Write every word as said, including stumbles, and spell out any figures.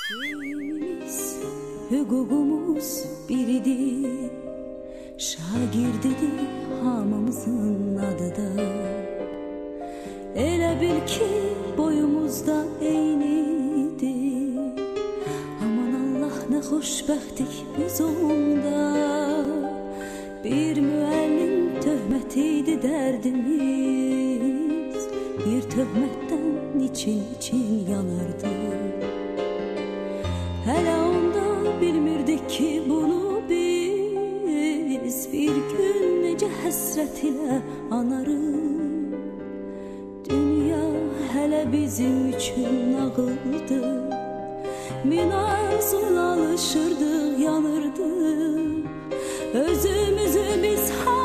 Dinimiz, hüququmuz biridir, şagirdidir hamımızın adıda. Elə bil ki boyumuzda eynidir, aman Allah nə xoşbəxtdik biz onda. Bir müəllim töhmətiydi dərdimiz, bir töhmətdən için-için yanardı. Hələ onda bilmirdik ki bunu biz bir gün necə həsrət ilə anarıq. Dünya hələ bizim üçün nağıldı, min arzuyla alışırdıq, yanırdıq. Özümüzü biz